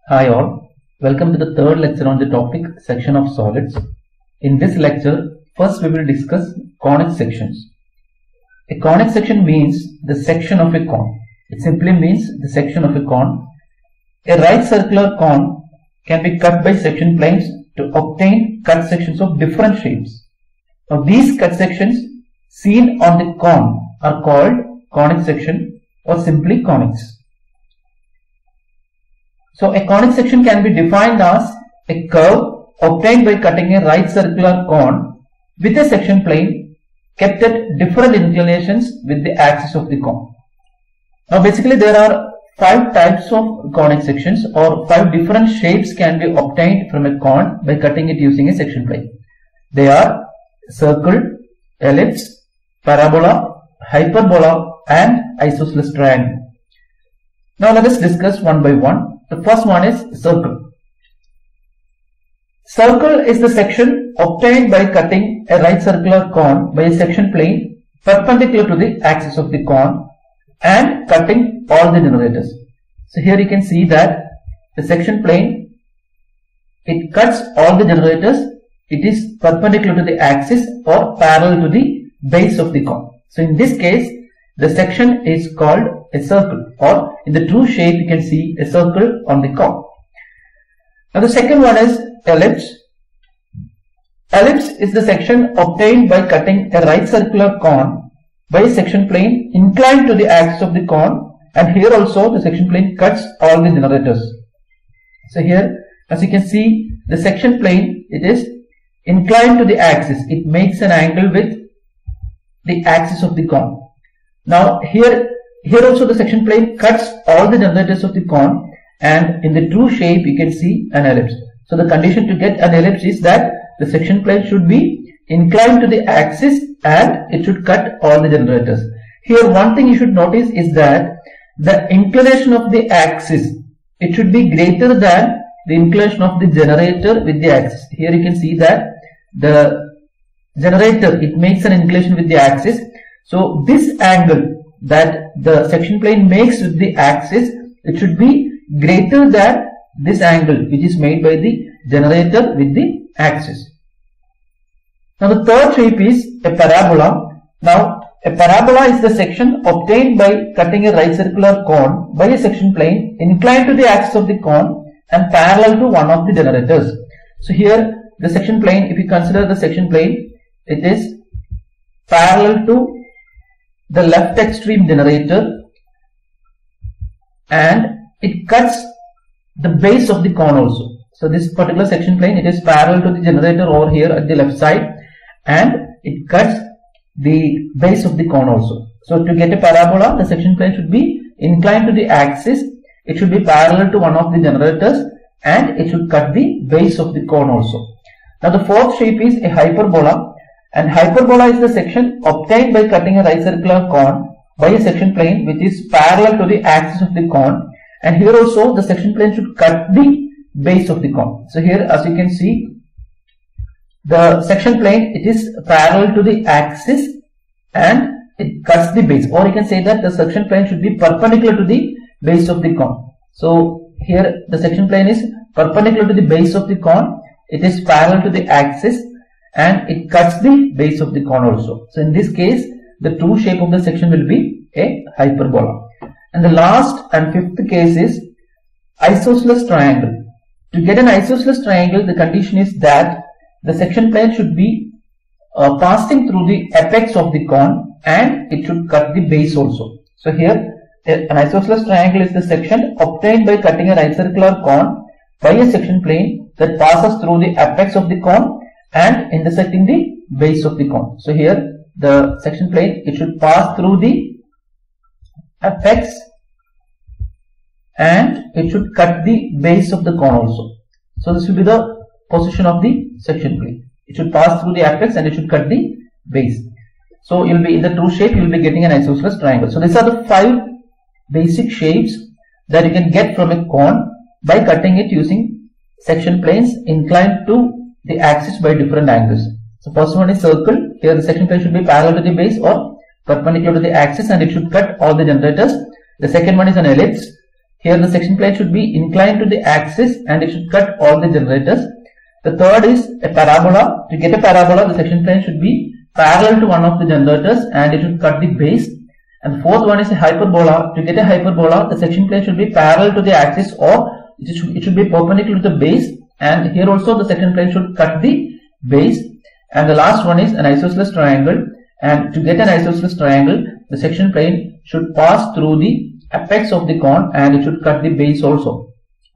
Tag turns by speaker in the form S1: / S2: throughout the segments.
S1: Hi all, welcome to the third lecture on the topic section of solids. In this lecture, first we will discuss conic sections. A conic section means the section of a cone. It simply means the section of a cone. A right circular cone can be cut by section planes to obtain cut sections of different shapes. Now these cut sections seen on the cone are called conic section or simply conics. So a conic section can be defined as a curve obtained by cutting a right circular cone with a section plane kept at different inclinations with the axis of the cone. Now basically there are 5 types of conic sections, or 5 different shapes can be obtained from a cone by cutting it using a section plane. They are circle, ellipse, parabola, hyperbola and isosceles triangle. Now let us discuss one by one. The first one is circle. Circle is the section obtained by cutting a right circular cone by a section plane perpendicular to the axis of the cone and cutting all the generators. So here you can see that the section plane, it cuts all the generators. It is perpendicular to the axis or parallel to the base of the cone. So in this case, the section is called a circle, or in the true shape you can see a circle on the cone. Now the second one is ellipse. Ellipse is the section obtained by cutting a right circular cone by a section plane inclined to the axis of the cone, and here also the section plane cuts all the generators. So here as you can see, the section plane, it is inclined to the axis. It makes an angle with the axis of the cone. Now here also the section plane cuts all the generators of the cone, and in the true shape you can see an ellipse. So the condition to get an ellipse is that the section plane should be inclined to the axis and it should cut all the generators. Here one thing you should notice is that the inclination of the axis, it should be greater than the inclination of the generator with the axis. Here you can see that the generator, it makes an inclination with the axis. So this angle that the section plane makes with the axis, it should be greater than this angle which is made by the generator with the axis. Now the third shape is a parabola. Now a parabola is the section obtained by cutting a right circular cone by a section plane inclined to the axis of the cone and parallel to one of the generators. So here the section plane, if you consider the section plane, it is parallel to the left extreme generator and it cuts the base of the cone also. So this particular section plane, it is parallel to the generator over here at the left side and it cuts the base of the cone also. So to get a parabola, the section plane should be inclined to the axis, it should be parallel to one of the generators and it should cut the base of the cone also. Now the fourth shape is a hyperbola. And hyperbola is the section obtained by cutting a right circular cone by a section plane which is parallel to the axis of the cone, and here also the section plane should cut the base of the cone. So here as you can see, the section plane, it is parallel to the axis and it cuts the base, or you can say that the section plane should be perpendicular to the base of the cone. So here the section plane is perpendicular to the base of the cone, it is parallel to the axis and it cuts the base of the cone also. So in this case, the true shape of the section will be a hyperbola. And the last and fifth case is isosceles triangle. To get an isosceles triangle, the condition is that the section plane should be passing through the apex of the cone and it should cut the base also. So here an isosceles triangle is the section obtained by cutting a right circular cone by a section plane that passes through the apex of the cone and intersecting the base of the cone. So here the section plane, it should pass through the apex and it should cut the base of the cone also. So this will be the position of the section plane. It should pass through the apex and it should cut the base. So you will be in the true shape, you will be getting an isosceles triangle. So these are the 5 basic shapes that you can get from a cone by cutting it using section planes inclined to the axis by different angles. So first one is circle. Here the section plane should be parallel to the base or perpendicular to the axis and it should cut all the generators. The second one is an ellipse. Here the section plane should be inclined to the axis and it should cut all the generators. The third is a parabola. To get a parabola, the section plane should be parallel to one of the generators and it should cut the base. And the fourth one is a hyperbola. To get a hyperbola, the section plane should be parallel to the axis or it should be perpendicular to the base, and here also the section plane should cut the base. And the last one is an isosceles triangle, and to get an isosceles triangle, the section plane should pass through the apex of the cone and it should cut the base also.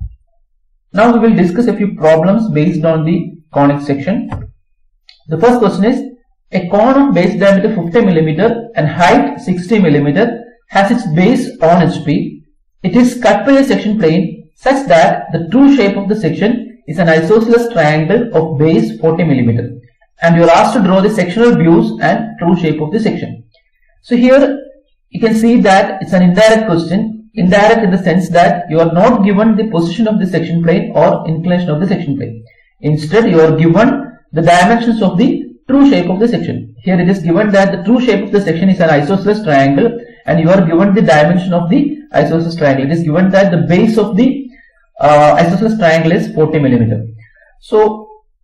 S1: Now we will discuss a few problems based on the conic section. The first question is, a cone of base diameter 50 mm and height 60 mm has its base on HP. It is cut by a section plane such that the true shape of the section is an isosceles triangle of base 40 mm. And you are asked to draw the sectional views and true shape of the section. So here you can see that it's an indirect question. Indirect in the sense that you are not given the position of the section plane or inclination of the section plane. Instead, you are given the dimensions of the true shape of the section. Here it is given that the true shape of the section is an isosceles triangle and you are given the dimension of the isosceles triangle. It is given that the base of the isosceles triangle is 40 mm. So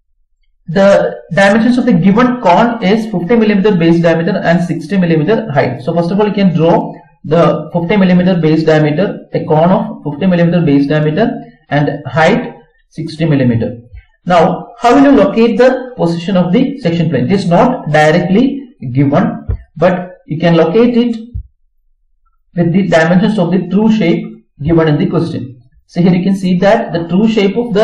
S1: the dimensions of the given cone is 50 mm base diameter and 60 mm height. So first of all, you can draw the 50 mm base diameter, a cone of 50 mm base diameter and height 60 mm. Now, how will you locate the position of the section plane? It is not directly given, but you can locate it with the dimensions of the true shape given in the question. So here you can see that the true shape of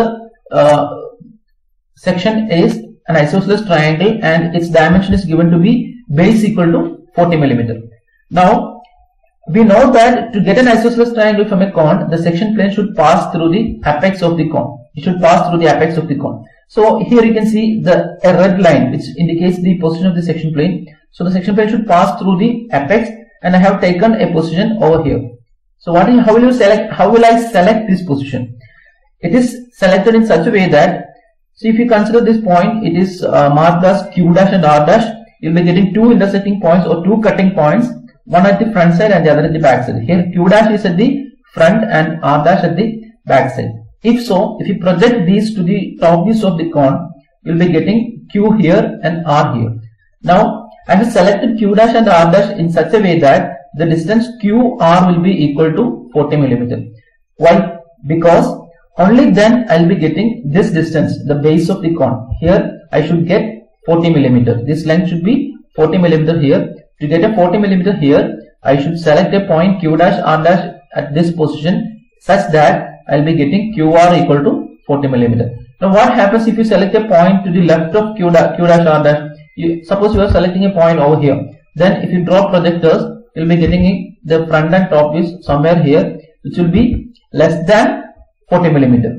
S1: the section is an isosceles triangle and its dimension is given to be base equal to 40 mm. Now, we know that to get an isosceles triangle from a cone, the section plane should pass through the apex of the cone. It should pass through the apex of the cone. So here you can see a red line which indicates the position of the section plane. So the section plane should pass through the apex, and I have taken a position over here. So how will I select this position? It is selected in such a way that, so if you consider this point, it is marked as Q dash and R dash. You will be getting two intersecting points or two cutting points, one at the front side and the other at the back side. Here Q dash is at the front and R dash at the back side. If so, if you project these to the top views of the cone, you will be getting Q here and R here. Now, I have selected Q dash and R dash in such a way that the distance QR will be equal to 40 mm. Why? Because only then I will be getting this distance, the base of the cone. Here I should get 40 mm. This length should be 40 mm here. To get a 40 mm here, I should select a point Q dash R dash at this position such that I will be getting QR equal to 40 mm. Now what happens if you select a point to the left of Q dash R dash? Suppose you are selecting a point over here. Then if you draw projectors, you will be getting the front and top views somewhere here, which will be less than 40 mm.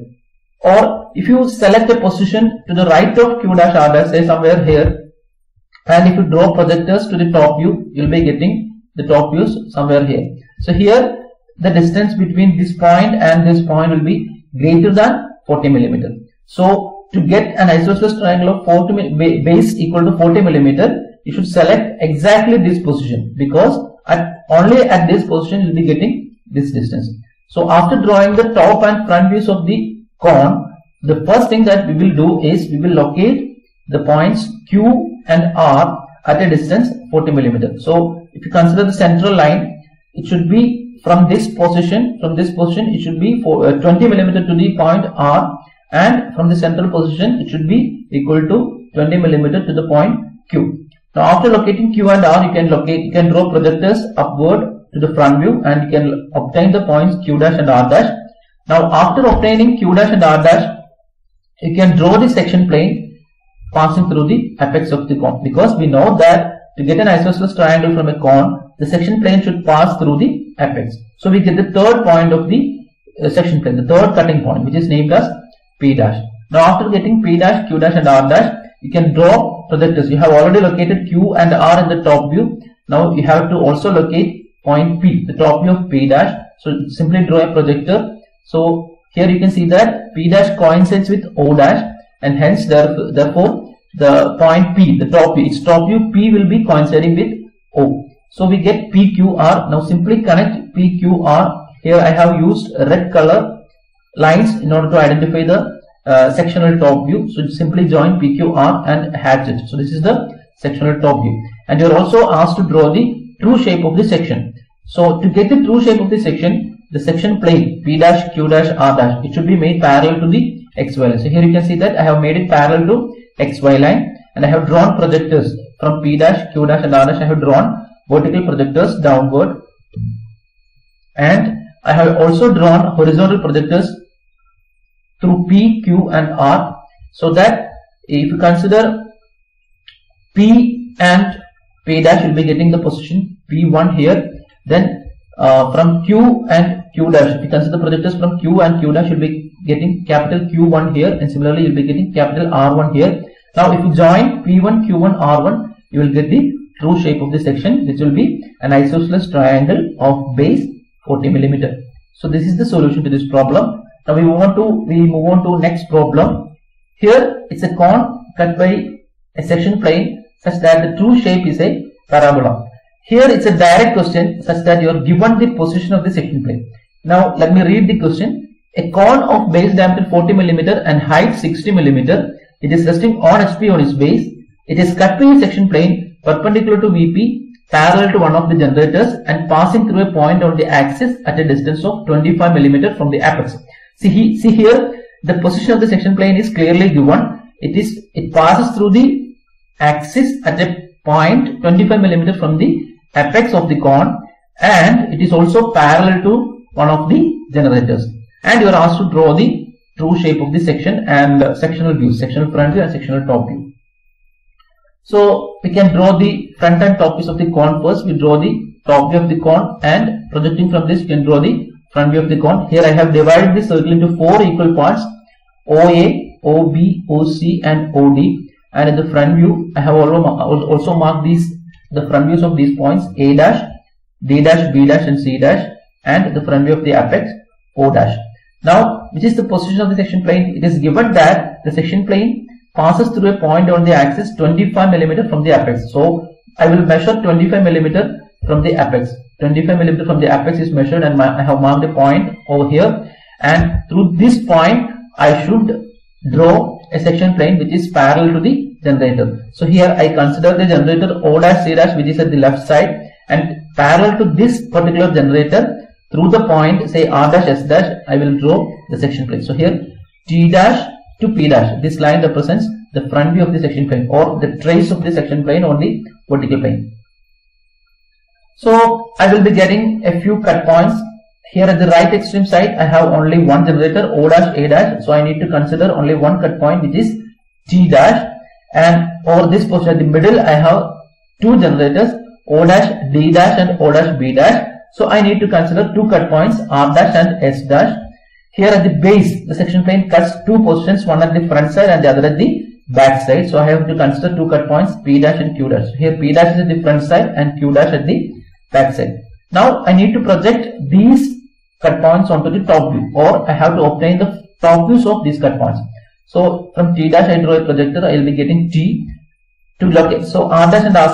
S1: Or if you select a position to the right of Q dash R dash, say somewhere here, and if you draw projectors to the top view, you will be getting the top views somewhere here. So here the distance between this point and this point will be greater than 40 mm. So to get an isosceles triangle of base equal to 40 mm, you should select exactly this position, because only at this position you will be getting this distance. So after drawing the top and front views of the cone, the first thing that we will do is we will locate the points Q and R at a distance 40 mm. So if you consider the central line, it should be from this position it should be 20 mm to the point R, and from the central position it should be equal to 20 mm to the point Q. Now after locating Q and R, you can draw projectors upward to the front view and you can obtain the points Q dash and R dash. Now after obtaining Q dash and R dash, you can draw the section plane passing through the apex of the cone, because we know that to get an isosceles triangle from a cone, the section plane should pass through the apex. So we get the third point of the section plane, the third cutting point, which is named as P dash. Now after getting P dash, Q dash and R dash, you can draw projectors. You have already located Q and R in the top view. Now you have to also locate point P, the top view of P dash. So simply draw a projector. So here you can see that P dash coincides with O dash, and hence therefore the point P, the top view, its top view P will be coinciding with O. So we get PQR. Now simply connect PQR Here I have used red color lines in order to identify the sectional top view. So simply join PQR and hatch it. So this is the sectional top view. And you are also asked to draw the true shape of the section. So to get the true shape of the section plane P dash, Q dash, R dash, it should be made parallel to the XY line. So here you can see that I have made it parallel to XY line, and I have drawn projectors from P dash, Q dash and R dash. I have drawn vertical projectors downward, and I have also drawn horizontal projectors through P, Q and R, so that if you consider P and P dash, will be getting the position P1 here. Then from Q and Q dash, if you consider projectors from Q and Q dash, you will be getting capital Q1 here, and similarly you will be getting capital R1 here. Now if you join P1, Q1, R1, you will get the true shape of the section, which will be an isosceles triangle of base 40 mm. So this is the solution to this problem. Now we move on to next problem. Here it's a cone cut by a section plane such that the true shape is a parabola. Here it's a direct question such that you are given the position of the section plane. Now let me read the question. A cone of base diameter 40 mm and height 60 mm. It is resting on HP on its base. It is cut by a section plane perpendicular to VP, parallel to one of the generators, and passing through a point on the axis at a distance of 25 mm from the apex. See here, the position of the section plane is clearly given. It passes through the axis at a point 25 mm from the apex of the cone, and it is also parallel to one of the generators. And you are asked to draw the true shape of the section and sectional views, sectional front view and sectional top view. So we can draw the front and top views of the cone first. We draw the top view of the cone, and projecting from this, you can draw the front view of the cone. Here I have divided the circle into 4 equal parts: OA, OB, OC and OD. And in the front view, I have also marked the front views of these points: A dash, D dash, B dash and C dash, and the front view of the apex O dash. Now, which is the position of the section plane? It is given that the section plane passes through a point on the axis 25 mm from the apex. So I will measure 25 mm from the apex. 25 mm from the apex is measured, and I have marked a point over here, and through this point I should draw a section plane which is parallel to the generator. So here I consider the generator O dash C dash, which is at the left side, and parallel to this particular generator through the point say R dash S dash, I will draw the section plane. So here T dash to P dash, this line represents the front view of the section plane, or the trace of the section plane on the vertical plane. So I will be getting a few cut points. Here at the right extreme side, I have only one generator, O dash, A dash. So I need to consider only one cut point, which is T dash. And over this position at the middle, I have two generators, O dash, D dash and O dash, B dash. So I need to consider two cut points, R dash and S dash. Here at the base, the section plane cuts two positions, one at the front side and the other at the back side. So I have to consider two cut points, P dash and Q dash. Here P dash is at the front side and Q dash at the back side. Now I need to project these cut points onto the top view, or I have to obtain the top views of these cut points. So from T dash I draw a projector. I will be getting T to locate. So R dash and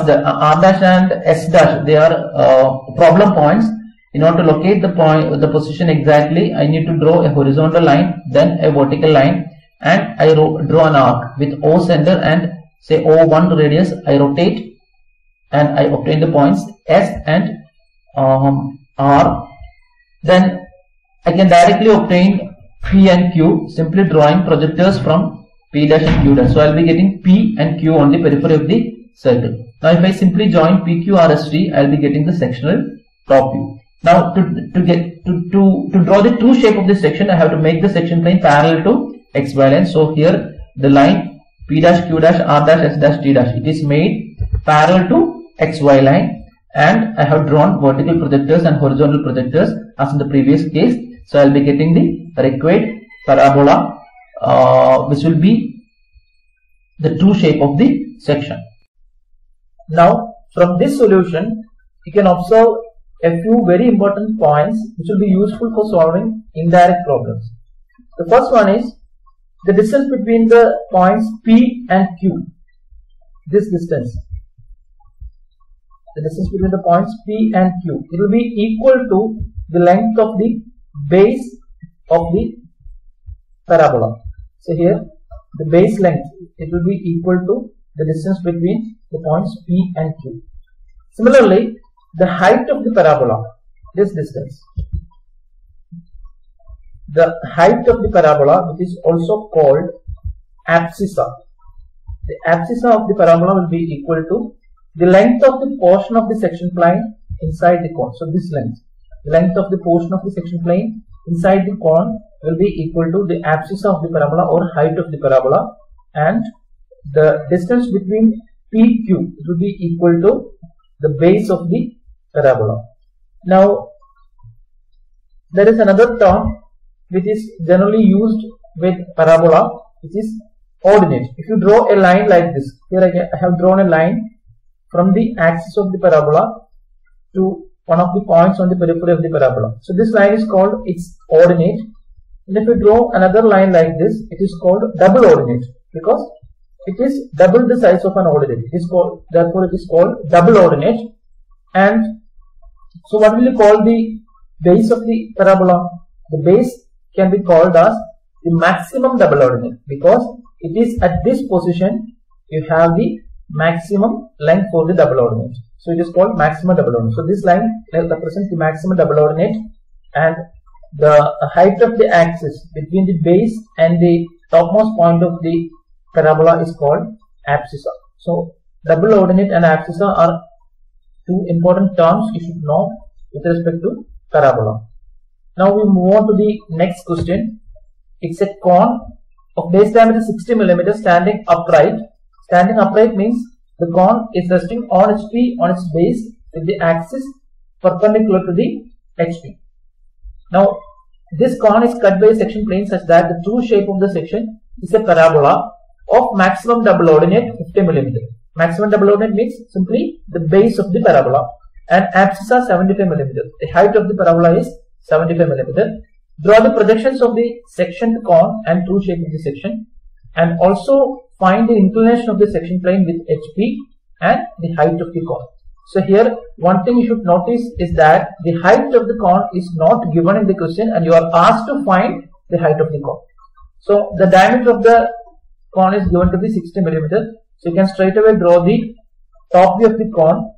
S1: S dash, they are problem points. In order to locate the position exactly, I need to draw a horizontal line, then a vertical line, and I draw an arc with O center and say O1 radius. I rotate and I obtain the points S and R. Then I can directly obtain P and Q simply drawing projectors from P dash and Q dash. So I will be getting P and Q on the periphery of the circle. Now if I simply join PQRST, I will be getting the sectional top view. Now to draw the true shape of this section, I have to make the section plane parallel to XY line. So here the line P dash, Q dash, R dash, S dash, T dash, it is made parallel to XY line, and I have drawn vertical projectors and horizontal projectors as in the previous case. So I will be getting the required parabola, which will be the true shape of the section. Now from this solution, you can observe a few very important points which will be useful for solving indirect problems. The first one is the distance between the points P and Q. This distance, the distance between the points P and Q, it will be equal to the length of the base of the parabola. So here the base length, it will be equal to the distance between the points P and Q. Similarly, the height of the parabola, this distance, the height of the parabola, which is also called abscissa. The abscissa of the parabola will be equal to the length of the portion of the section plane inside the cone. So this length, the length of the portion of the section plane inside the cone will be equal to the abscissa of the parabola or height of the parabola, and the distance between PQ, it will be equal to the base of the parabola. Now there is another term which is generally used with parabola, which is ordinate. If you draw a line like this, here I have drawn a line from the axis of the parabola to one of the points on the periphery of the parabola. So this line is called its ordinate. And if you draw another line like this, it is called double ordinate, because it is double the size of an ordinate. It is called, therefore it is called double ordinate. And so what will you call the base of the parabola? The base can be called as the maximum double ordinate, because it is at this position you have the maximum length for the double ordinate. So it is called maximum double ordinate. So this line represents the maximum double ordinate, and the height of the axis between the base and the topmost point of the parabola is called abscissa. So double ordinate and abscissa are two important terms you should know with respect to parabola. Now we move on to the next question. It's a cone of base diameter 60 mm standing upright. Standing upright means the cone is resting on HP on its base with the axis perpendicular to the HP. Now this cone is cut by a section plane such that the true shape of the section is a parabola of maximum double ordinate 50 mm. Maximum double ordinate means simply the base of the parabola, and abscissa 75 mm. The height of the parabola is 75 mm. Draw the projections of the sectioned cone and true shape of the section, and also find the inclination of the section plane with HP and the height of the cone. So here one thing you should notice is that the height of the cone is not given in the question, and you are asked to find the height of the cone. So the diameter of the cone is given to be 60 mm. So you can straight away draw the top view of the cone.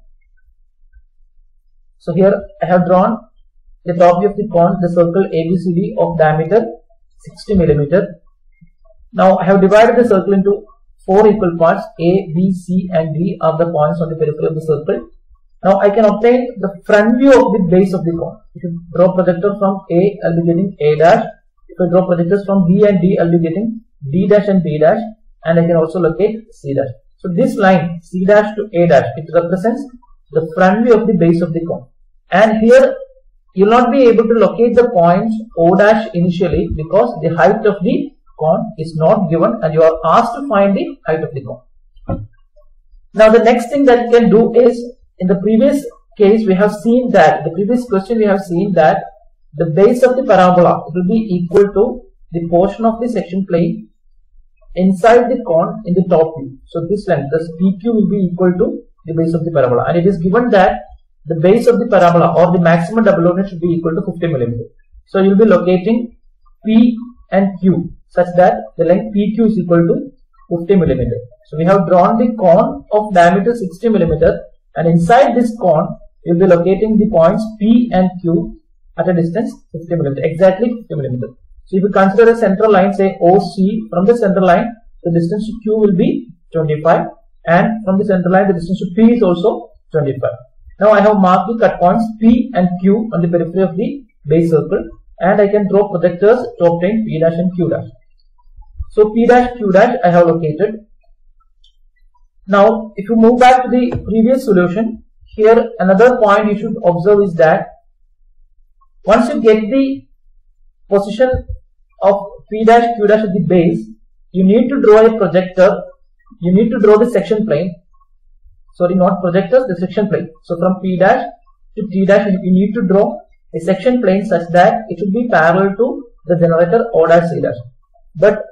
S1: So here I have drawn the top view of the cone, the circle ABCD of diameter 60 mm. Now I have divided the circle into 4 equal parts. A, B, C and D are the points on the periphery of the circle. Now I can obtain the front view of the base of the cone. If you draw projector from A, I will be getting A dash. If I draw projectors from B and D, I will be getting D dash and B dash, and I can also locate C dash. So this line C dash to A dash, it represents the front view of the base of the cone. And here you will not be able to locate the points O dash initially, because the height of the cone is not given, and you are asked to find the height of the cone. Now the next thing that you can do is, in the previous case we have seen that, the previous question we have seen that the base of the parabola will be equal to the portion of the section plane inside the cone in the top view. So this length, thus PQ will be equal to the base of the parabola, and it is given that the base of the parabola or the maximum double ordinate should be equal to 50 mm. So you will be locating P and Q such that the length PQ is equal to 50 mm. So we have drawn the cone of diameter 60 mm, and inside this cone you will be locating the points P and Q at a distance 50 mm, exactly 50 mm. So if you consider a central line, say OC, from the center line the distance to Q will be 25, and from the center line the distance to P is also 25. Now I have marked the cut points P and Q on the periphery of the base circle, and I can draw projectors to obtain P dash and Q dash. So P dash, Q dash I have located. Now if you move back to the previous solution, here another point you should observe is that once you get the position of P dash, Q dash at the base, you need to draw a projector, you need to draw the section plane. Sorry, not projectors, the section plane. So from P dash to T dash you need to draw a section plane such that it should be parallel to the generator O dash C dash. But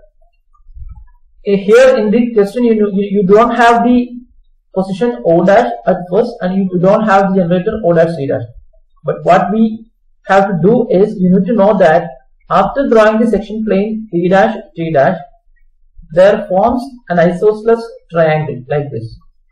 S1: here in the question you don't have the position O dash at first, and you don't have the generator O dash C dash. But what we have to do is, you need to know that after drawing the section plane P dash T dash, there forms an isosceles triangle like this.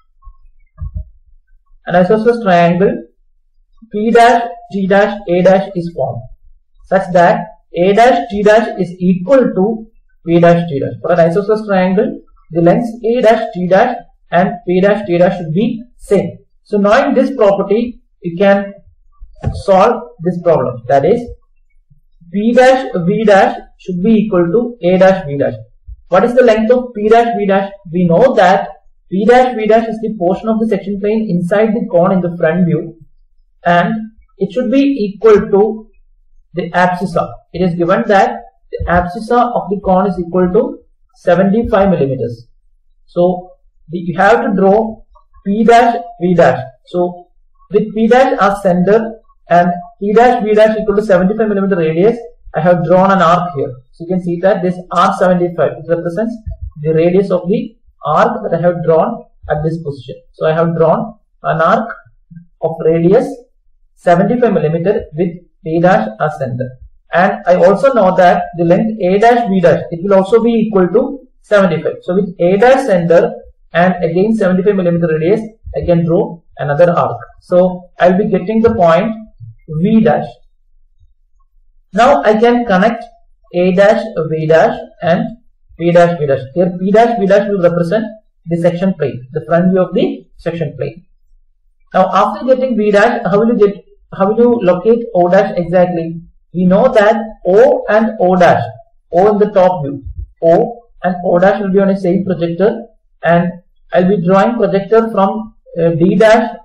S1: An isosceles triangle P dash T dash A dash is formed such that A dash T dash is equal to P dash T dash. For an isosceles triangle, the lengths A dash T dash and P dash T dash should be same. So knowing this property, you can solve this problem. That is, P dash V dash should be equal to A dash V dash. What is the length of P dash V dash? We know that P dash V dash is the portion of the section plane inside the cone in the front view, and it should be equal to the abscissa. It is given that the abscissa of the cone is equal to 75 millimeters. So you have to draw P dash V dash. So with P dash as center and P dash V dash equal to 75 millimeter radius, I have drawn an arc here. So you can see that this R75 represents the radius of the arc that I have drawn at this position. So I have drawn an arc of radius 75 millimeter with P dash as center. And I also know that the length A dash V dash, it will also be equal to 75. So with A dash center and again 75 millimeter radius, I can draw another arc. So I will be getting the point V dash. Now I can connect A dash V dash and P dash V dash. Here P dash V dash will represent the section plane, the front view of the section plane. Now after getting V dash, how will you locate O dash exactly? We know that O and O dash, O in the top view, O and O dash will be on a same projector, and I will be drawing projector from D dash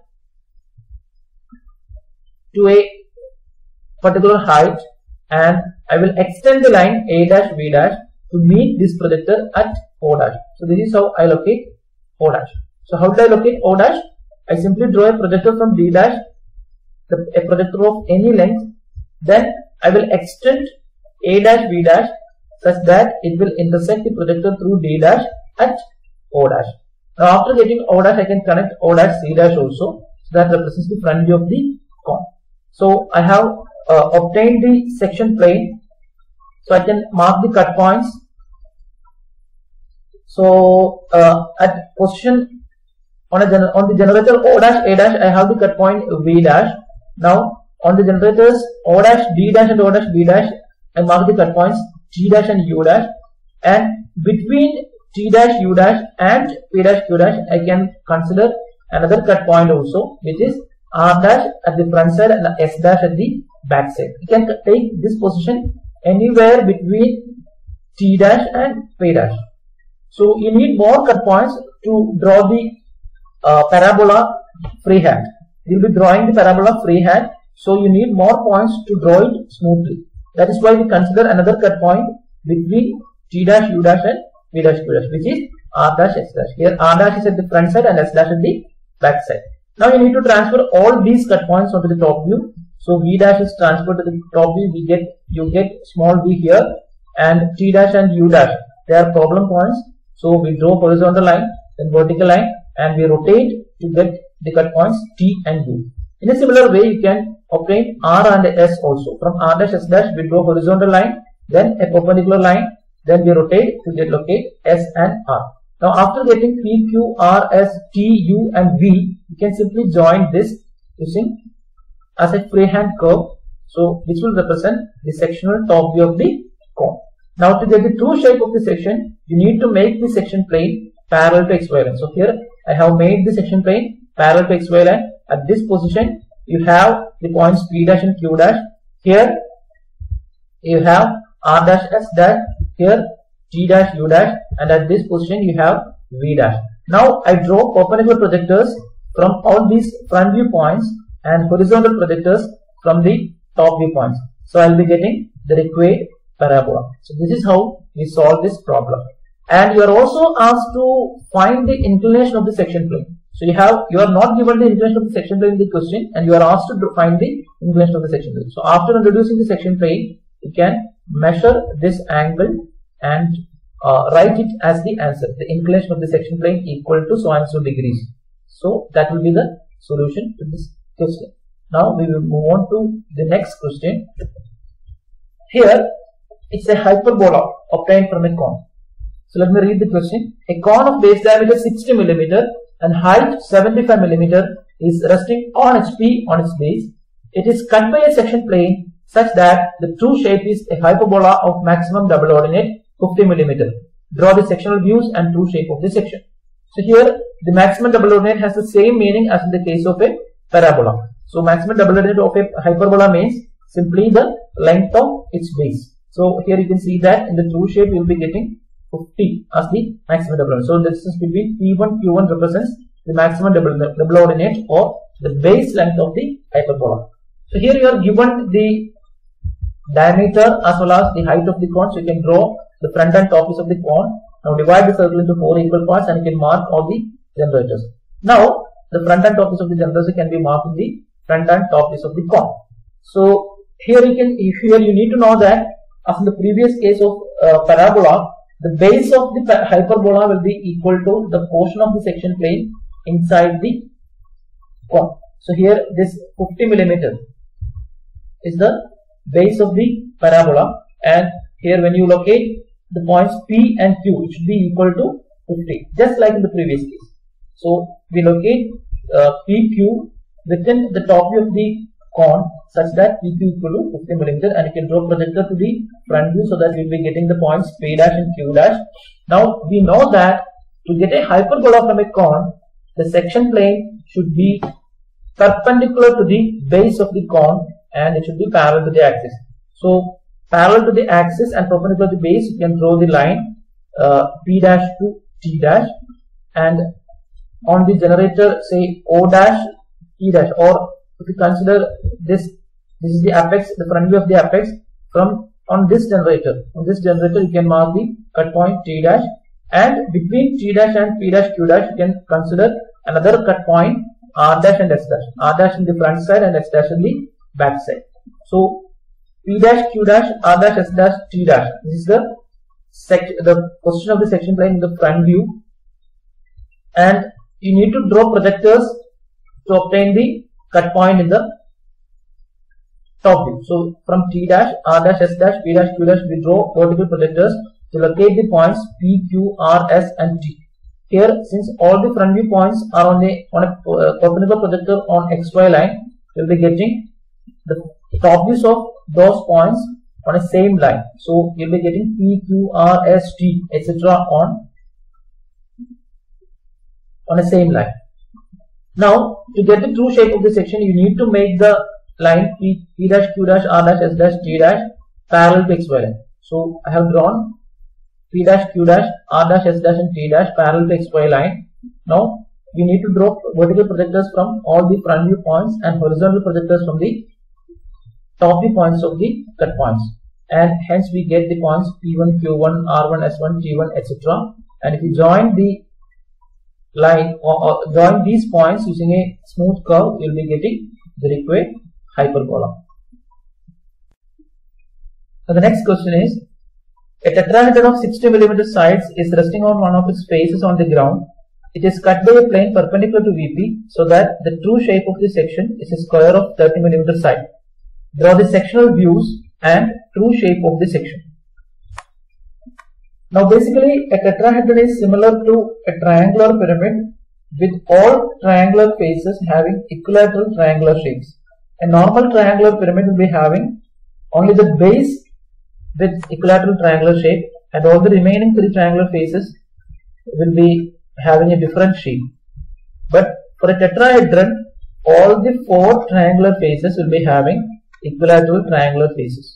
S1: to a particular height, and I will extend the line A dash V dash to meet this projector at O dash. So this is how I locate O dash. So how do I locate O dash? I simply draw a projector from D dash, a projector of any length, then I will extend A dash V dash such that it will intersect the projector through D dash at O dash. Now after getting O dash, I can connect O dash C dash also. So that represents the front view of the cone. So I have obtained the section plane. So I can mark the cut points. So at position on the generator O dash A dash, I have the cut point V dash. Now on the generators O dash D dash and O dash B dash, I mark the cut points T dash and U dash, and between T dash U dash and P dash Q dash, I can consider another cut point also, which is R dash at the front side and S dash at the back side. You can take this position anywhere between T dash and P dash. So you need more cut points to draw the parabola freehand. You will be drawing the parabola freehand, so you need more points to draw it smoothly. That is why we consider another cut point between T dash U dash and P dash Q dash, which is R dash S dash. Here R dash is at the front side and S dash at the back side. Now you need to transfer all these cut points onto the top view. So V dash is transferred to the top view. You get small v here, and T dash and U dash, they are problem points. So we draw horizontal line, then vertical line, and we rotate to get the cut points T and U. In a similar way, you can obtain R and S also. From R dash S dash, we draw horizontal line, then a perpendicular line, then we rotate to locate S and R. Now after getting P, Q, R, S, T, U and V, you can simply join this using as a freehand curve, so which will represent the sectional top view of the cone. Now to get the true shape of the section, you need to make the section plane parallel to XY line. So here I have made the section plane parallel to XY line. At this position, you have the points P dash and Q dash. Here you have R dash S dash. Here T dash U dash, and at this position you have V dash. Now I draw perpendicular projectors from all these front view points and horizontal projectors from the top view points. So I will be getting the required parabola. So this is how we solve this problem. And you are also asked to find the inclination of the section plane. So you are not given the inclination of the section plane in the question, and you are asked to find the inclination of the section plane. So after introducing the section plane, you can measure this angle and write it as the answer. The inclination of the section plane equal to so and so degrees. So that will be the solution to this question. Now we will move on to the next question. Here it's a hyperbola obtained from a cone. So let me read the question. A cone of base diameter 60 mm and height 75 mm is resting on its P on its base. It is cut by a section plane such that the true shape is a hyperbola of maximum double ordinate 50 mm. Draw the sectional views and true shape of the section. So here the maximum double ordinate has the same meaning as in the case of a parabola. So maximum double ordinate of a hyperbola means simply the length of its base. So here you can see that in the true shape you will be getting 50 as the maximum double ordinate. So the distance between P1 Q1 represents the maximum double ordinate or the base length of the hyperbola. So here you are given the diameter as well as the height of the cone. So you can draw the front and top piece of the cone. Now divide the circle into 4 equal parts and you can mark all the generators. Now the front and top piece of the generator can be marked in the front and top piece of the cone. So here you need to know that as in the previous case of parabola, the base of the hyperbola will be equal to the portion of the section plane inside the cone. So here this 50 mm is the base of the parabola, and here when you locate the points P and Q, it should be equal to 50, just like in the previous case. So we locate PQ within the top view of the cone such that PQ equal to 50 mm, and you can draw projector to the front view so that we will be getting the points P dash and Q dash. Now we know that to get a hyperbola from a cone, the section plane should be perpendicular to the base of the cone and it should be parallel to the axis. So parallel to the axis and perpendicular to the base, you can draw the line P dash to T dash, and on the generator say O dash T dash, or if you consider this is the apex, the front view of the apex. From on this generator you can mark the cut point T dash, and between T dash and P dash Q dash you can consider another cut point R dash and S dash. R dash in the front side and S dash in the back side. So P dash Q dash R dash S dash T dash. This is the position of the section plane in the front view, and you need to draw projectors to obtain the cut point in the top view. So from T dash R dash S dash P dash Q dash we draw vertical projectors to locate the points P, Q, R, S and T. Here, since all the front view points are on a perpendicular projector on XY line, we will be getting the top views of those points on a same line. So you will be getting P, Q, R, S, T, etc. on a same line. Now, to get the true shape of the section, you need to make the line P dash, Q dash, R dash, S dash, T dash parallel to XY line. So I have drawn P dash, Q dash, R dash, S dash and T dash parallel to XY line. Now we need to draw vertical projectors from all the front view points and horizontal projectors from the top view points of the cut points, and hence we get the points P1, Q1, R1, S1, T1, etc. And if you join the line or join these points using a smooth curve, you will be getting the required hyperbola. Now the next question is, a tetrahedron of 60 mm sides is resting on one of its faces on the ground. It is cut by a plane perpendicular to VP so that the true shape of the section is a square of 30 mm side. Draw the sectional views and true shape of the section. Now basically a tetrahedron is similar to a triangular pyramid with all triangular faces having equilateral triangular shapes. A normal triangular pyramid will be having only the base with equilateral triangular shape, and all the remaining 3 triangular faces will be having a different shape. But for a tetrahedron, all the 4 triangular faces will be having equilateral triangular faces.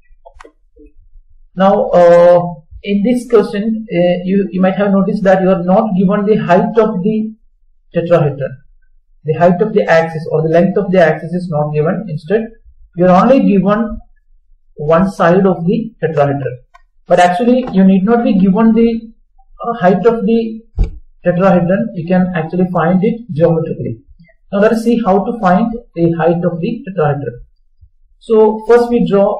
S1: Now in this question you might have noticed that you are not given the height of the tetrahedron. The height of the axis or the length of the axis is not given. Instead you are only given one side of the tetrahedron, but actually you need not be given the height of the tetrahedron. You can actually find it geometrically. Now let us see how to find the height of the tetrahedron. So first we draw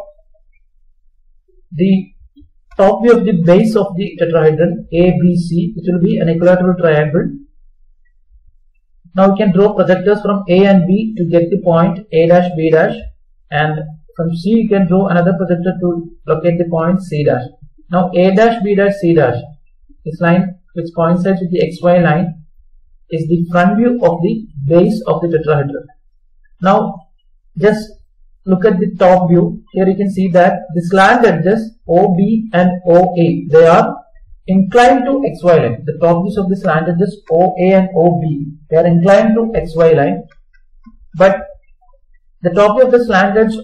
S1: the top view of the base of the tetrahedron ABC, which will be an equilateral triangle. Now we can draw projectors from A and B to get the point A dash B dash, and from C you can draw another projector to locate the point C dash. Now A dash B dash C dash, this line which coincides with the XY line, is the front view of the base of the tetrahedron. Now just look at the top view. Here you can see that the slant edges OB and OA, they are inclined to XY line. The top views of the slant edges OA and OB, they are inclined to XY line, but the top view of the slant edge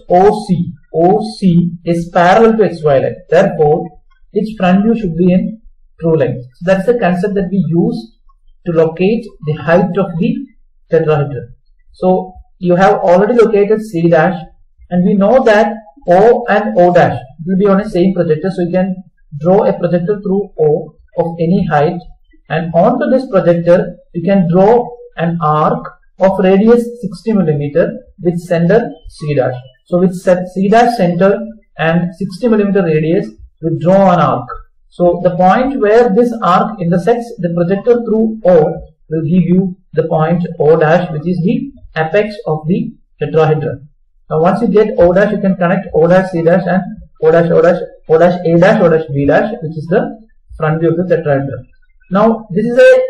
S1: OC is parallel to XY line. Therefore, its front view should be in true line. So that is the concept that we use to locate the height of the tetrahedron. So you have already located C dash, and we know that O and O dash will be on a same projector, so you can draw a projector through O of any height, and onto this projector you can draw an arc of radius 60 mm with center C dash. So with C dash center and 60 mm radius, we draw an arc. So the point where this arc intersects the projector through O will give you the point O dash, which is the apex of the tetrahedron. Now once you get O dash, you can connect O dash C dash and O dash A dash O dash B dash, which is the front view of the tetrahedron. Now this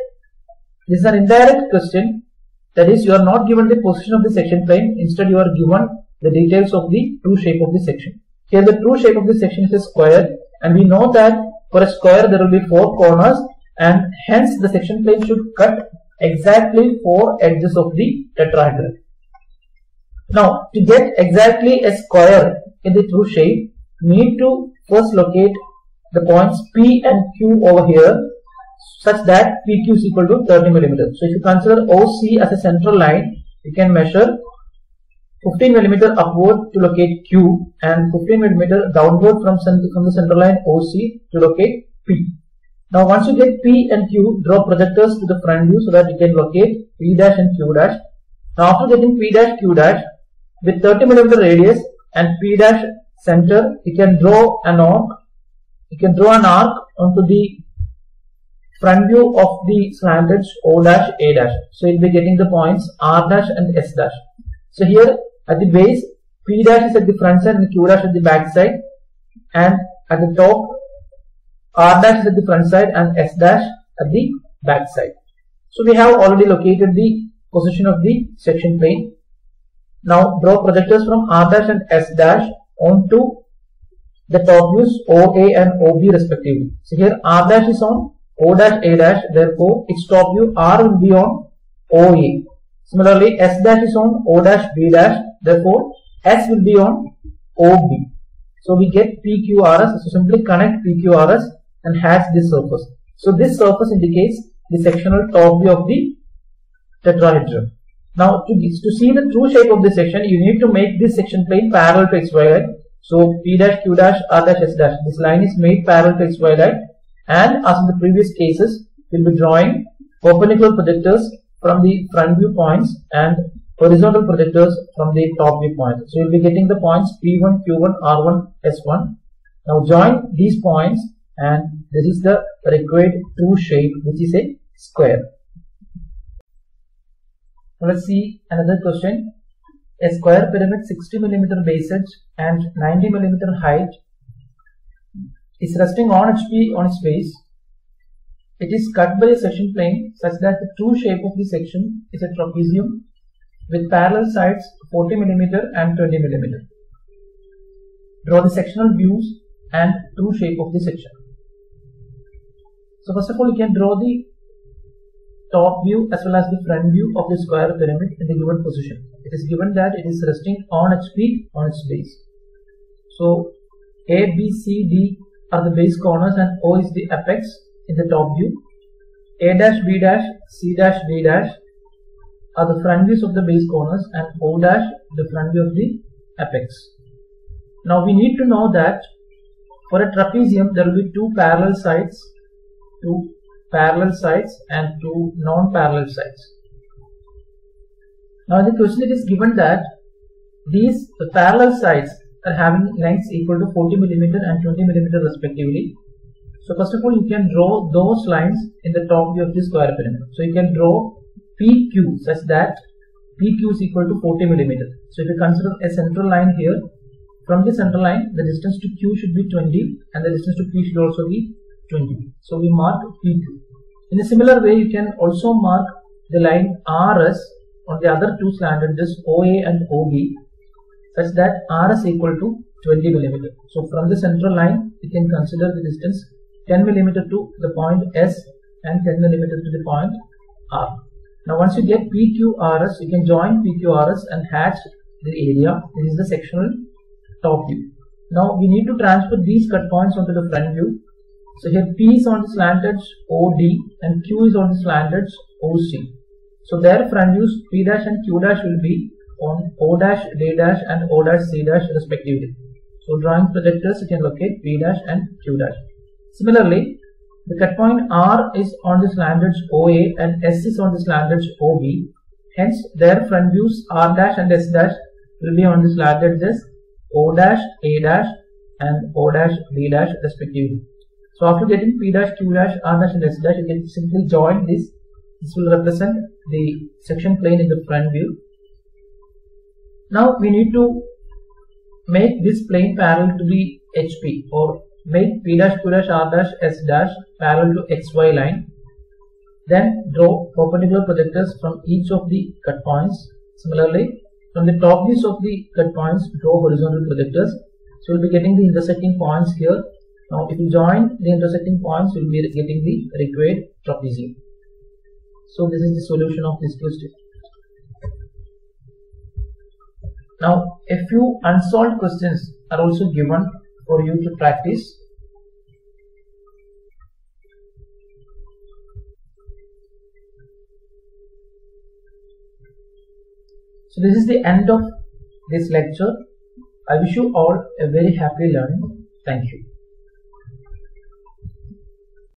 S1: is an indirect question, that is, you are not given the position of the section plane, instead you are given the details of the true shape of the section. Here the true shape of the section is a square, and we know that for a square there will be 4 corners, and hence the section plane should cut exactly 4 edges of the tetrahedron. Now to get exactly a square in the true shape, we need to first locate the points P and Q over here, such that PQ is equal to 30 mm. So if you consider OC as a central line, you can measure 15 mm upward to locate Q and 15 mm downward from the central line OC to locate P. Now once you get P and Q, draw projectors to the front view so that you can locate P dash and Q dash. Now after getting P dash Q dash with 30 mm radius and P dash center, you can draw an arc. You can draw an arc onto the front view of the slant edge O dash A dash. So you'll be getting the points R dash and S dash. So here at the base, P dash is at the front side and Q dash at the back side, and at the top R dash is at the front side and S dash at the back side. So we have already located the position of the section plane. Now draw projectors from R dash and S dash onto the top views OA and OB respectively. So here R dash is on O dash A dash, therefore its top view R will be on OA. Similarly, S dash is on O dash B dash, therefore S will be on OB. So we get PQRS, so simply connect PQRS and hatch this surface. So this surface indicates the sectional top view of the tetrahedron. Now to see the true shape of this section, you need to make this section plane parallel to XY line. So P dash Q dash R dash S dash, this line is made parallel to XY line, and as in the previous cases, we will be drawing perpendicular projectors from the front view points and horizontal projectors from the top view points. So you will be getting the points P1, Q1, R1, S1. Now join these points, and this is the required true shape, which is a square. Now let's see another question. A square pyramid 60 mm base edge and 90 mm height is resting on HP on its base. It is cut by a section plane such that the true shape of the section is a trapezium with parallel sides 40 mm and 20 mm. Draw the sectional views and true shape of the section. So first of all, you can draw the top view as well as the front view of the square pyramid in the given position. It is given that it is resting on HP on its base. So A, B, C, D are the base corners and O is the apex in the top view. A dash, B dash, C dash, D dash are the front views of the base corners, and O dash the front view of the apex. Now we need to know that for a trapezium there will be two parallel sides and two non-parallel sides. Now in the question it is given that these parallel sides are having lengths equal to 40 mm and 20 mm respectively. So first of all, you can draw those lines in the top view of the square pyramid. So you can draw PQ such that PQ is equal to 40 millimeter. So if you consider a central line here, from the central line the distance to Q should be 20 and the distance to P should also be 20. So we mark PQ. In a similar way, you can also mark the line RS on the other two slanted edges OA and OB such that RS equal to 20 millimeter. So from the central line you can consider the distance 10 millimeter to the point S and 10 millimeter to the point R. Now once you get PQRS, you can join PQRS and hatch the area. This is the sectional top view. Now we need to transfer these cut points onto the front view. So here P is on the slant edge OD and Q is on the slant edge OC. So their front views P dash and Q dash will be on O dash, D dash and O dash, C dash respectively. So drawing projectors, you can locate P dash and Q dash. Similarly, the cut point R is on the slant edge OA and S is on the slant edge OB. Hence, their front views R dash and S dash will be on the slant edges O dash, A dash and O dash, D dash respectively. So after getting P dash, Q dash, R dash and S dash, you can simply join this. This will represent the section plane in the front view. Now we need to make this plane parallel to the HP, or make P dash, Q dash, R dash, S dash parallel to XY line. Then draw perpendicular projectors from each of the cut points. Similarly, from the top views of the cut points, draw horizontal projectors. So we'll be getting the intersecting points here. Now if you join the intersecting points, you'll be getting the required trapezium. So this is the solution of this question. Now a few unsolved questions are also given for you to practice. So this is the end of this lecture. I wish you all a very happy learning. Thank you.